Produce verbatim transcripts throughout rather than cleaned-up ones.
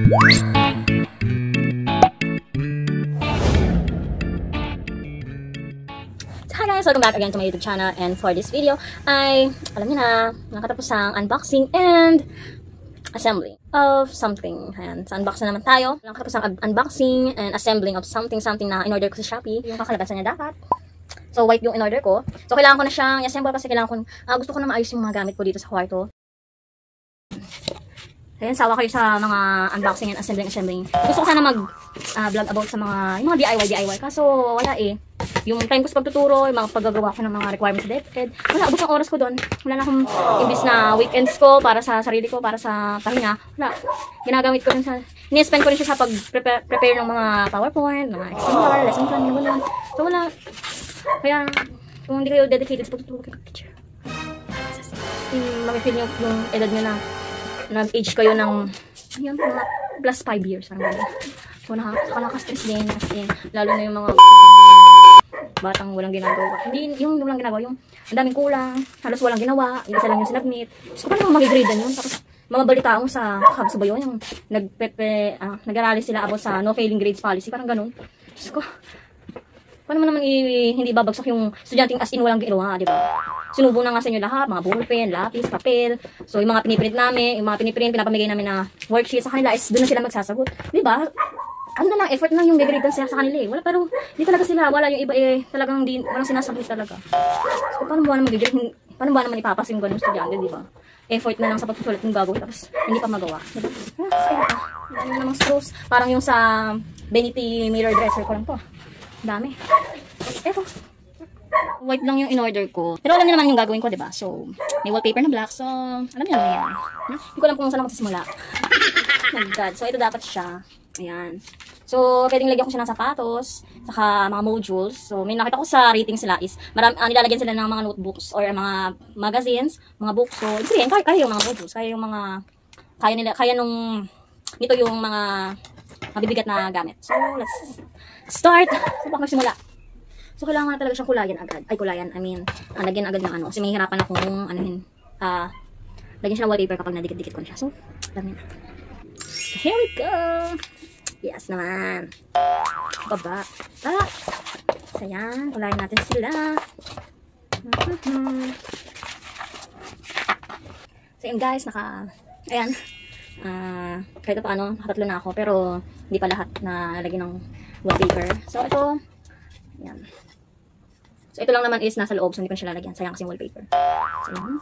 Hi guys! Welcome back again to my YouTube channel, and for this video ay, alam niyo na, nakatapos ang unboxing and assembling of something. Ayan, sa unboxing naman tayo. Nakatapos ang unboxing and assembling of something something na in-order ko sa Shopee. Yung kakalabasan niya dapat. So white yung in-order ko. So kailangan ko na siyang i-assemble kasi kailangan ko, uh, gusto ko na maayos yung mga gamit ko dito sa kwarto. Ayan, sawa kayo sa mga unboxing and assembling assembling. Gusto ko sana mag uh, vlog about sa mga, yung mga D I Y D I Y. Kaso wala eh. Yung time ko sa pagtuturo, yung mga paggagawa ko ng mga requirements sa DepEd. Wala, abot ang oras ko doon. Wala na akong, imbis na weekends ko para sa sarili ko, para sa pahinga. Wala. Ginagamit ko rin sa, ini-spend ko rin siya sa pag-prepare prepare ng mga PowerPoint, mga Excel, lesson plan, mga ganun. So wala. Kaya, kung hindi kayo dedicated sa pagtuturo kayo teacher, mamifeel nyo yung edad nyo na nag-age kayo ng, yun, mga plus five years. So, nakaka-stress din. Kasi, lalo na yung mga batang walang ginagawa. Hindi, yung walang ginagawa, yung ang daming kulang, halos walang ginawa, yung isa lang yung sinabmit. So, paano mo mag-gradean yun? Tapos, mga balitaong sa Habs ba yun? Yung nag-pepe, uh, nag-arali sila about sa no failing grades policy. Parang ganun. Diyos ko, paano mo naman i hindi babagsak yung estudyanteng as in walang ginawa, di ba? Sinubo na nga sa inyo lahat, mga ballpen, lapis, papel. So, yung mga piniprint namin, yung mga piniprint, pinapamigay namin na worksheet sa kanila is doon na sila magsasagot. Di ba? Ano na lang, effort na lang yung gagrade sila sa kanila eh. Wala, pero di talaga sila, wala yung iba eh, talagang di, walang sinasagot talaga. So, paano ba naman gagrade? Paano ba naman ipapasin ko ng estudyante, di ba? Effort na lang sa pagsusulat ng gagawin, tapos hindi pa magawa. Diba? Ah, ayun pa. Ano namang screws. Parang yung sa vanity mirror dresser ko lang to. Dami. Eto. White lang yung in-order ko. Pero alam niyo naman yung gagawin ko, diba? So, may wallpaper na black. So, alam niyo naman yan. Huh? Hindi ko alam kung saan ako magsisimula. Oh my God. So, ito dapat siya. Ayan. So, pwedeng lagyan ko siya ng sapatos, saka mga modules. So, may nakita ko sa rating sila is, marami, uh, nilalagyan sila ng mga notebooks or mga magazines, mga books. So, ibig sabihin, kaya, kaya yung mga modules, kaya yung mga, kaya nila, kaya nung, nito yung mga mabibigat na gamit. So, let's start. So, baka magsimula. So, kailangan na talaga siyang kulayan agad. Ay, kulayan. I mean, uh, lagyan agad ng ano. Kasi may hirapan akong, ano yun, ah, uh, lagyan siya ng wallpaper kapag nadikit-dikit ko na siya. So, alam niyo na. So, here we go. Yes naman. Baba. Ah. So, yan. Kulayan natin sila. So, yun guys, naka, ayan. Uh, kahit pa ano, nakatatlo na ako. Pero, hindi pa lahat na lagyan ng wallpaper. So, ito, yan. So, ito lang naman is nasa loob. So, hindi ko siya lalagyan. Sayang kasi yung wallpaper. So, yan.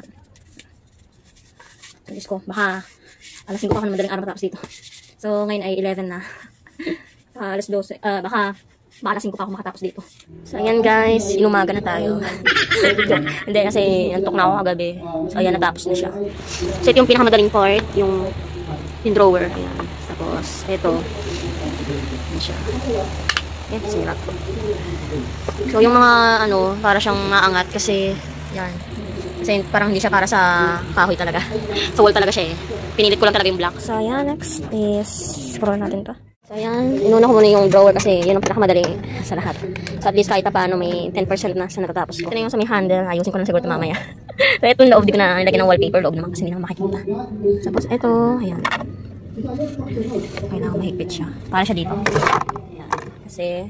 So, Diyos ko, baka alas singko pa ako na madaling araw matapos dito. So, ngayon ay eleven na. Uh, alas twelve. Uh, baka, baka alas singko pa ako makatapos dito. So, ayan guys. Inumaga na tayo. Hindi, kasi nantok na ako kagabi. So, ayan, natapos na siya. So, ito yung pinakamadaling part. Yung, yung drawer. Ayan. Tapos, ito. Ayan siya. Ayan, sinira ko. So, yung mga, ano, para siyang maangat kasi, yan. Kasi parang hindi siya para sa kahoy talaga. Sa wall talaga siya eh. Pinilit ko lang talaga yung black. So, ayan, next is, scroll natin to. So, ayan, inuna ko muna yung drawer kasi yun ang pinakamadali sa lahat. So, at least kahit paano may ten percent na sa natatapos ko. Ito na yung sa may handle. Ayusin ko lang siguro ito mamaya. So, ito yung loob. Di ko na nilagyan ng wallpaper. Loob naman kasi hindi naman makikita. Tapos, ito, ayan. Kailangan mahigpit siya. Para siya dito. Kasi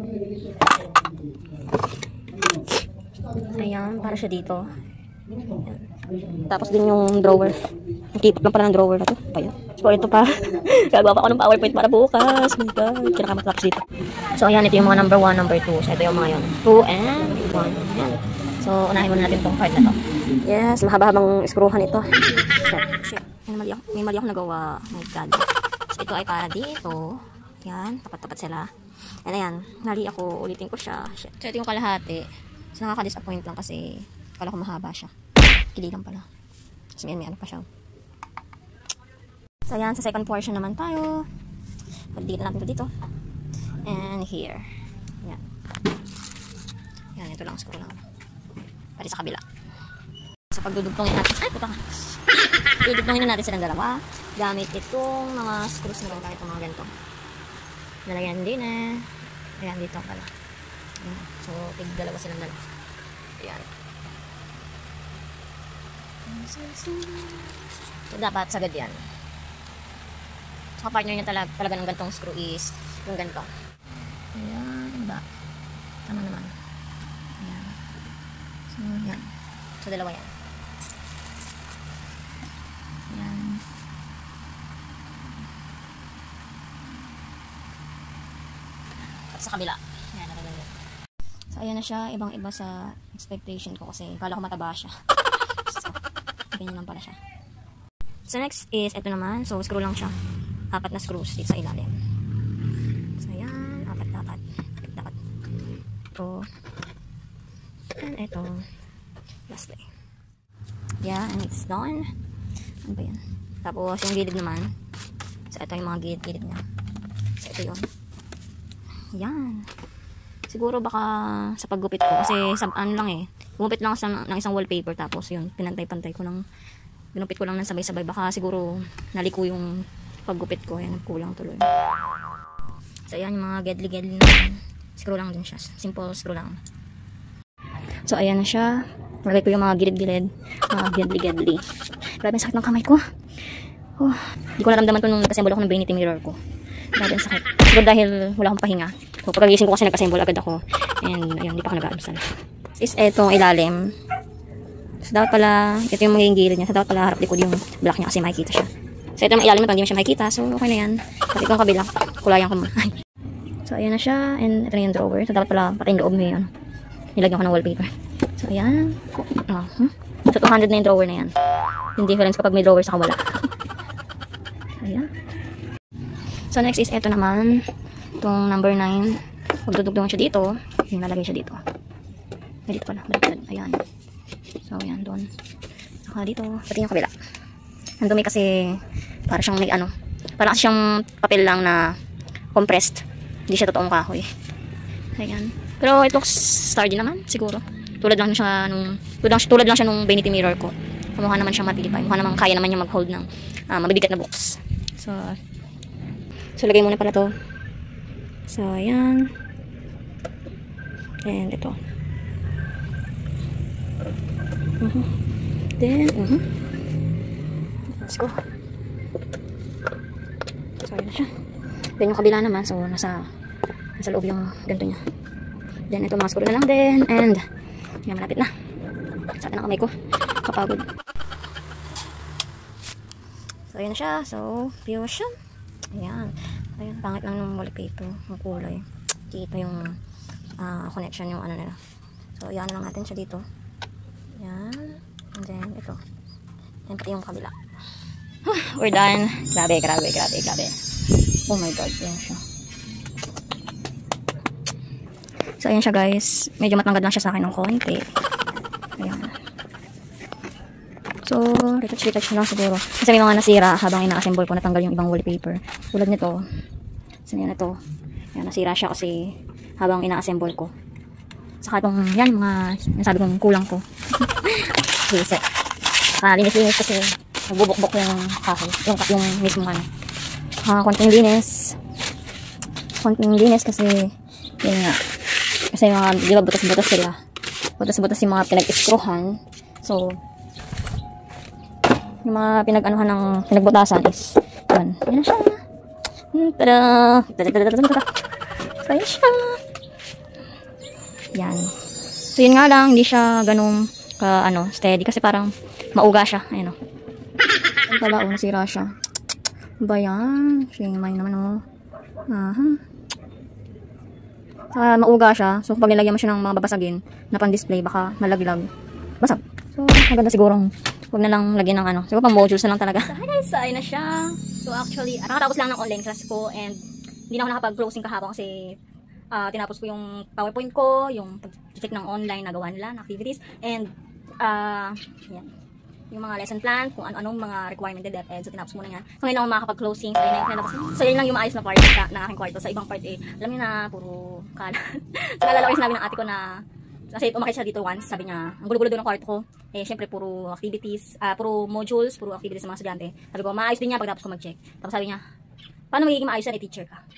ayan, para siya dito. Ayan. Tapos din yung drawer. Nakipot lang pala ng drawer na to. Ayan. So ito pa. Gagawa pa ako ng PowerPoint para bukas. Oh my God. Kinakamatapos dito. So ayan, ito yung mga number one, number two. So ito yung mga yun. two and one. Ayan. So unahin muna natin itong part na to. Yes, mahaba-habang screwhan ito. Shit. Shit. May mali ako, may mali ako nagawa. Oh my God. So ito ay para dito. Ayan, tapat-tapat sila. And ayan, nali ako, ulitin ko siya. Shit. So, ito yung kalahati. So, nakaka-disappoint lang kasi kala ko mahaba siya. Kili lang pala. So, may, may ano pa siya. So, ayan, sa second portion naman tayo. Pagdikit na natin ito dito. And here. Ayan. Ayan, ito lang, screw lang. Pari sa kabila. So, pagdudugtongin natin. Ay, puta ka. Dudugtongin na natin silang dalawa. Gamit itong mga screws na kahit mga ganito. Nalagyan din eh. Ayan, dito pala. Ayan. So, tig dalawa silang dalawa. Ayan. So, dapat sagad yan. Saka partner niya talaga, talaga ng gantong screw is yung ganito. Ayan, ba? Tama naman. Ayan. So, yan. So, dalawa yan. Ayan. At sa kabila. Ayan, nakaganda. So, ayan na siya. Ibang-iba sa expectation ko kasi kala ko mataba siya. So, ganyan lang pala siya. So, next is, ito naman. So, screw lang siya. Apat na screws dito sa ilalim. So, ayan. Apat dapat. Apat dapat. Ito. And ito. Lastly. Yeah, and it's done. Ano ba yan? Tapos, yung gilid naman. So, ito yung mga gilid-gilid niya. So, ito yun. Yan. Siguro baka sa paggupit ko. Kasi, sa, ano lang eh. Gumupit lang sa, ng isang wallpaper. Tapos, yun. Pinantay-pantay ko ng ginupit ko lang ng sabay-sabay. Baka siguro naliko yung paggupit ko. Ayan, nagkulang tuloy. So, ayan yung mga gedli-gedli na screw lang din siya. Simple screw lang. So, ayan na siya. Lagay ko yung mga gilid-gilid. Mga gedli-gedli. Grabe ang sakit ng kamay ko. Oh, di ko naramdaman ko nung nag-assemble ako ng vanity mirror ko. Grabe ang sakit. Siguro dahil wala akong pahinga. So, pagkagising ko kasi nag-assemble agad ako. And, ayun, di pa ako nag-aalmusal. Is etong ilalim. So, dapat pala, ito yung magiging gilid niya. So, dapat pala harap likod yung block niya kasi makikita siya. So, ito yung ilalim na pag hindi mo siya makikita. So, okay na yan. Pati itong kabila, kulayan ko muna. So, ayan na siya. And, ito na yung drawer. So, dapat pala, pati yung loob may, ano, nilagyan ko ng wallpaper. So, ayan. Oh, hmm? So, two hundred na yung drawer na yan. Yung difference kapag may drawer sa kawala. Ayan. So, next is ito naman. Itong number nine. Pag dudugtungan siya dito, yung lalagay siya dito. Ay, dito pala. Baliktad. Ayan. So, ayan, doon. Saka dito, pati yung kabila. Ang dumi kasi, para siyang may ano, para kasi siyang papel lang na compressed. Hindi siya totoong kahoy. Ayan. Pero it looks sturdy naman, siguro. Tulad lang siya nung, tulad lang, tulad lang siya nung vanity mirror ko. Mukha naman siyang matibay. Mukha naman kaya naman niya mag-hold ng uh, mabibigat na books. So, so lagay muna pala to. So, ayan. And ito. Uh-huh. Then, uh-huh. Let's go. So, ayan na siya. Then, yung kabila naman, so, nasa, nasa loob yung ganito niya. Then, ito, mga screw na lang din. And, yan, malapit na. Sa atin ang kamay ko. Kapagod. So, ayan na siya. So, fusion. Ayan. Ayan, pangit lang yung wallpaper. Yung kulay. Kita yung uh, connection yung ano nila. So, ayan lang natin siya dito. Ayan. And then, ito. Ayan, pati yung kabila. We're done. Grabe, grabe, grabe, grabe. Oh my God. Ayan siya. So, ayan siya guys. Medyo matanggad lang siya sa akin ng konti. Ayan. So, retouch-retouch lang siguro. Kasi may mga nasira habang ina-assemble ko, natanggal yung ibang wallpaper. Tulad nito. So, yan ito. Ayan, nasira siya kasi habang ina-assemble ko. Saka itong, yan, mga nasabi kong kulang ko. Reset. Saka linis-linis kasi nagbubukbok yung kahoy. Yung, yung mismo ano. Uh, konting linis. Konting linis kasi, yun nga. Kasi mga, di ba, butas-butas sila. Butas-butas yung mga pinag-screwhan. So, yung mga pinag-anuhan ng pinagbutasan is, yun. Yan siya. Tada! Tada-tada-tada-tada! So, yan siya. Yan. So, yun nga lang, hindi siya ganun ka, ano, steady. Kasi parang mauga siya. Ayan o. Ayan pala, o, nasira siya. Ba yan? Shimay naman o. Aha. Uh, mauga siya. So, pag nilagyan mo siya ng mga babasagin na pang-display, baka malaglag. Basag. So, maganda sigurong huwag na lang lagyan ng ano. Siguro pang modules na lang talaga. So, hi guys. Ayun na siya. So, actually, nakatapos lang ng online class ko and hindi na ako nakapag-closing kahapon kasi uh, tinapos ko yung PowerPoint ko, yung pag-check ng online na gawa nila, na activities, and uh, yan. Yung mga lesson plan, kung ano-anong mga requirement ng DepEd. So, tinapos muna yan. So, ngayon lang ako makakapag-closing. So, yun, yung, so, yun lang yung maayos na part sa, ng aking kwarto. Sa ibang part, eh, alam niyo na, puro kalat. So, nalala ko yung sinabi ng ate ko na, kasi umakit siya dito once, sabi niya, ang gulo-gulo doon ng kwarto ko. Eh, syempre, puro activities, uh, puro modules, puro activities ng mga estudyante. Sabi ko, maayos din niya pagkatapos ko mag-check. Tapos sabi niya, paano magiging maayos yan, eh, teacher ka?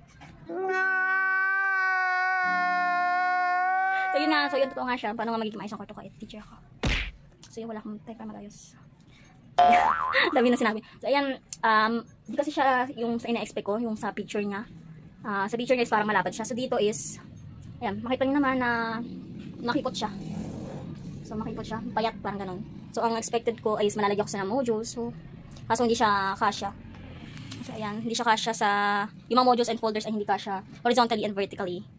So, yun na, so, yun totoo nga siya. Paano nga magiging maayos ang kwarto ko, eh, teacher ka? So, yun, wala akong time para mag-ayos. Dami na sinabi. So, ayan, um, di kasi siya yung sa ina-expect ko, yung sa picture niya. Uh, sa picture niya is parang malapad siya. So, dito is, ayan, makita niyo naman na makipot siya. So, makipot siya. Payat, parang ganun. So, ang expected ko is malalagyan ko sa modules. So, kaso hindi siya kasya. So, ayan, hindi siya kasya sa, yung mga modules and folders ay hindi kasya horizontally and vertically.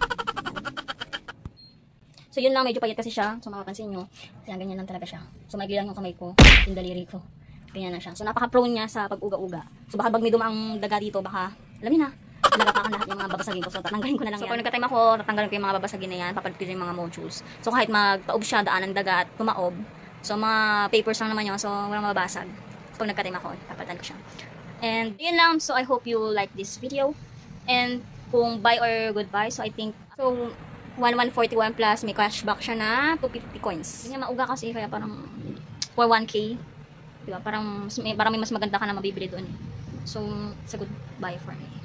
So, yun lang, medyo payat kasi siya. So, makapansin nyo, ayan, ganyan lang talaga siya. So, maigli lang yung kamay ko, yung daliri ko. Ganyan na siya. So, napaka-prone niya sa pag-uga-uga. So, baka pag may dumaang daga dito, baka, alam na, nagatakan lahat yung mga babasagin ko. So, tatanggalin ko na lang so, yan. So, pag nagka-time ako, tatanggalin ko yung mga babasagin na yan, papalit ko yung mga modules. So, kahit magpaob siya, daan ng daga at tumaob, so, mga papers lang naman yun. So, walang mababasag. So, pag nagka-time ako, papalitan ko siya. And, yun lang. So, I hope you like this video. And, kung buy or goodbye, so, I think, so, one forty-one plus, may cashback siya na two fifty coins. Hindi mauga kasi, kaya parang for one K. Diba? Parang may, parang may mas maganda ka na mabibili doon. So, it's a good buy for me.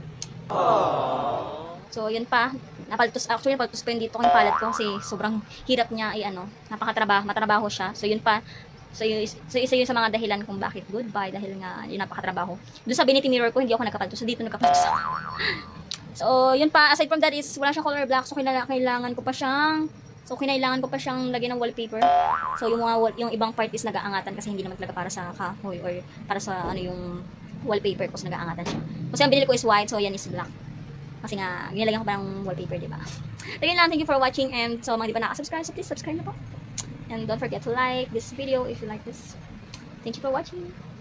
Aww. So, yun pa. Napaltos, actually, napaltos pa yun dito kung palat ko kasi sobrang hirap niya ay ano, napakatrabaho, matrabaho siya. So, yun pa. So, yun, so, isa yun sa mga dahilan kung bakit goodbye dahil nga yun napakatrabaho. Doon sa vanity mirror ko, hindi ako nagkapaltos. So, dito nagkapaltos ako. So, yun pa, aside from that is, wala siyang color black, so kailangan ko pa siyang, so kailangan ko pa siyang lagyan ng wallpaper. So, yung mga, yung ibang part is nag-aangatan kasi hindi naman talaga para sa kahoy or para sa, ano, yung wallpaper ko, so nag-aangatan siya. Kasi ang binili ko is white, so yan is black. Kasi nga, ginalagyan ko pa ng wallpaper, diba? So, yun lang, thank you for watching, and so, mga di pa nakasubscribe, so please subscribe na po. And don't forget to like this video if you like this. Thank you for watching.